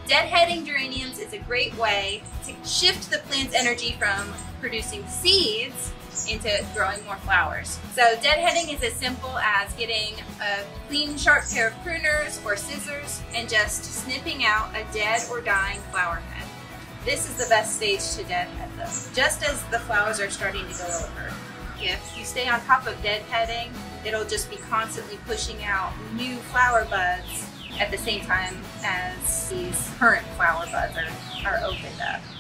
Deadheading geraniums is a great way to shift the plant's energy from producing seeds into growing more flowers. So deadheading is as simple as getting a clean, sharp pair of pruners or scissors and just snipping out a dead or dying flower head. This is the best stage to deadhead them, just as the flowers are starting to go over. If you stay on top of deadheading, it'll just be constantly pushing out new flower buds at the same time as these current flower buds are opened up.